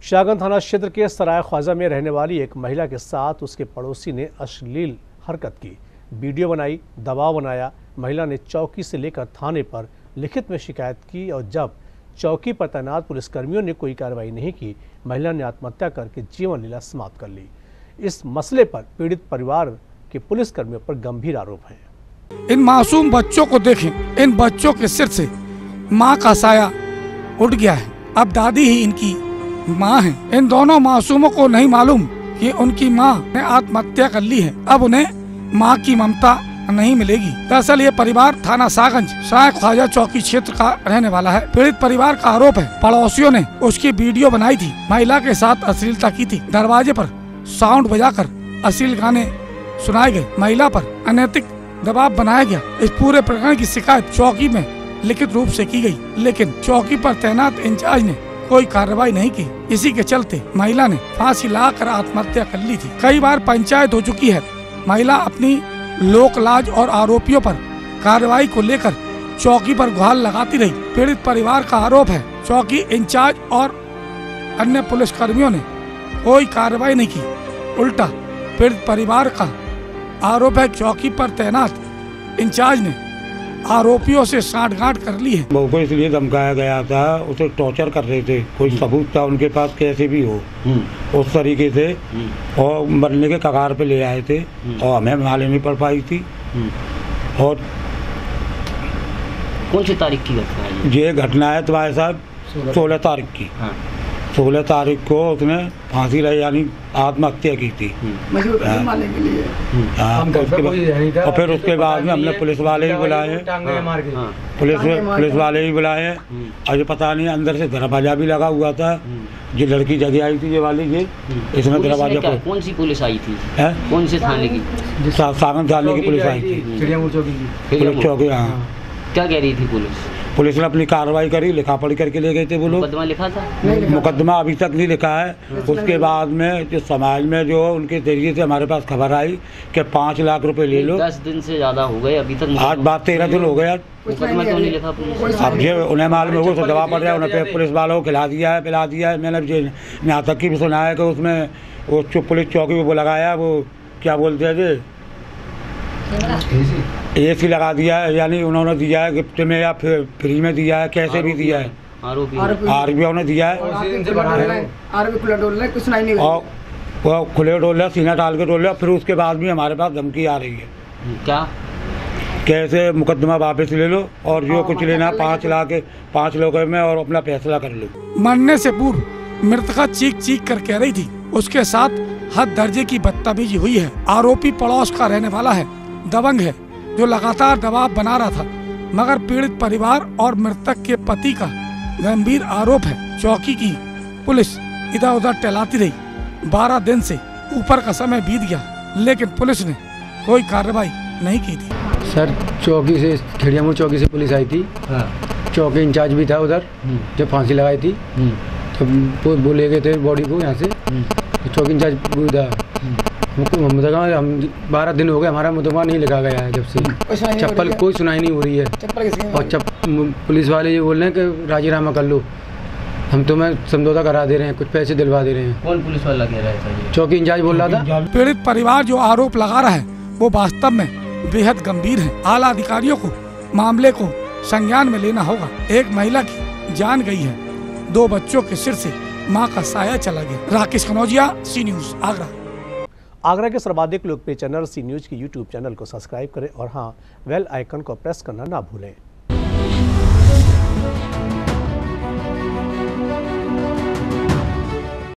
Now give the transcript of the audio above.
शाहगंज थाना क्षेत्र के सराय ख्वाजा में रहने वाली एक महिला के साथ उसके पड़ोसी ने अश्लील हरकत की, वीडियो बनाई, दबाव बनाया। महिला ने चौकी से लेकर थाने पर लिखित में शिकायत की और जब चौकी पर तैनात पुलिसकर्मियों ने कोई कार्रवाई नहीं की, महिला ने आत्महत्या करके जीवन लीला समाप्त कर ली। इस मसले पर पीड़ित परिवार के पुलिसकर्मियों पर गंभीर आरोप हैं। इन मासूम बच्चों को देखें, इन बच्चों के सिर से माँ का साया उठ गया है। अब दादी ही इनकी माँ है। इन दोनों मासूमों को नहीं मालूम कि उनकी माँ ने आत्महत्या कर ली है। अब उन्हें माँ की ममता नहीं मिलेगी। दरअसल ये परिवार थाना शाहगंज सराय ख्वाजा चौकी क्षेत्र का रहने वाला है। पीड़ित परिवार का आरोप है पड़ोसियों ने उसकी वीडियो बनाई थी, महिला के साथ अश्लीलता की थी। दरवाजे पर साउंड बजाकर अश्लील गाने सुनाए गए, महिला पर अनैतिक दबाव बनाया गया। इस पूरे प्रकरण की शिकायत चौकी में लिखित रूप से की गई, लेकिन चौकी पर तैनात इंचार्ज ने कोई कार्रवाई नहीं की। इसी के चलते महिला ने फांसी लगाकर आत्महत्या कर ली थी। कई बार पंचायत हो चुकी है। महिला अपनी लोक लाज और आरोपियों पर कार्रवाई को लेकर चौकी पर गुहार लगाती रही। पीड़ित परिवार का आरोप है चौकी इंचार्ज और अन्य पुलिस कर्मियों ने कोई कार्रवाई नहीं की। उल्टा पीड़ित परिवार का आरोप है चौकी पर तैनात इंचार्ज ने आरोपियों से साठगांठ कर ली है। बहू को इसलिए धमकाया गया था, उसे टॉर्चर कर रहे थे, कोई सबूत था उनके पास कैसे भी हो उस तरीके से, और मरने के कगार पे ले आए थे और हमें मालूम नहीं पड़ पाई थी। और कौन सी तारीख की घटना है ये घटना है तुम्हारे साहब 16 तारीख की। 16 तारीख को उसने फांसी लाई यानी आत्महत्या की थी। और फिर उसके बाद में हमने पुलिस वाले भी बुलाए, पुलिस वाले भी बुलाए। और ये पता नहीं अंदर से दरवाजा भी लगा हुआ था। जो लड़की जगह आई थी ये वाली, ये इसमें दरवाजा पर कौन सी पुलिस आई थी? कौन से थाने की? शाहगंज थाने की पुलिस आई थी, पुलिस चौकी। हाँ, क्या कह रही थी पुलिस? पुलिस ने अपनी कार्रवाई करी, लिखा पढ़ी करके ले गए थे वो लोग। मुकदमा लिखा था? मुकदमा अभी तक नहीं लिखा है। उसके बाद में जो समाज में जो उनके जरिए से हमारे पास खबर आई कि 5 लाख रुपए ले लो। 10 दिन से ज्यादा हो गए अभी तक। आज बात 13 दिन हो गया, मुकदमा क्यों नहीं लिखा पुलिस? अब ये उन्हें मालूम है, तो दवा पड़ रहा है उन्हें, पुलिस वालों को खिला दिया है, पिला दिया है। मैंने यहाँ तक की भी सुना है कि उसमें वो पुलिस चौकी में वो लगाया, वो क्या बोलते हैं AC लगा दिया है, यानी उन्होंने दिया है गिफ्ट में या फिर फ्री में दिया है, कैसे भी दिया है। आरोपियों ने दिया है और वो खुले डोल रहे, सीना डाल के डोल रहे। फिर उसके बाद भी हमारे पास धमकी आ रही है, क्या कैसे मुकदमा वापस ले लो और जो कुछ लेना 5 लाख में और अपना फैसला कर लो। मरने से पूर्व मृतका चीख कर कह रही थी उसके साथ हद दर्जे की बदतमीजी हुई है। आरोपी पड़ोस का रहने वाला है, दबंग है, जो लगातार दबाव बना रहा था। मगर पीड़ित परिवार और मृतक के पति का गंभीर आरोप है चौकी की पुलिस इधर उधर टहलाती रही। 12 दिन से ऊपर का समय बीत गया, लेकिन पुलिस ने कोई कार्रवाई नहीं की थी। सर चौकी से, खिड़ियामूर चौकी से पुलिस आई थी। चौकी इंचार्ज भी था उधर जब फांसी लगाई थी, तो वो ले गए थे बॉडी को यहाँ से। तो चौकी इंचार्ज हम 12 दिन हो गए, हमारा मुकदमा नहीं लिखा गया है जब से। चप्पल कोई सुनाई नहीं हो रही है। और पुलिस वाले ये बोल रहे हैं कि राजीनामा कर लो, हम तुम्हें समझौता करा दे रहे हैं, कुछ पैसे दिलवा दे रहे हैं। कौन पुलिस वाला कह रहा था? चौकी इंचार्ज बोल रहा था। पीड़ित परिवार जो आरोप लगा रहा है वो वास्तव में बेहद गंभीर है। आला अधिकारियों को मामले को संज्ञान में लेना होगा। एक महिला की जान गई है, 2 बच्चों के सिर से माँ का साया चला गया। Rakesh Kanaujia, C News, Agra. आगरा के सर्वाधिक लोकप्रिय चैनल सी न्यूज के YouTube चैनल को सब्सक्राइब करें और हाँ, बेल आइकन को प्रेस करना ना भूलें।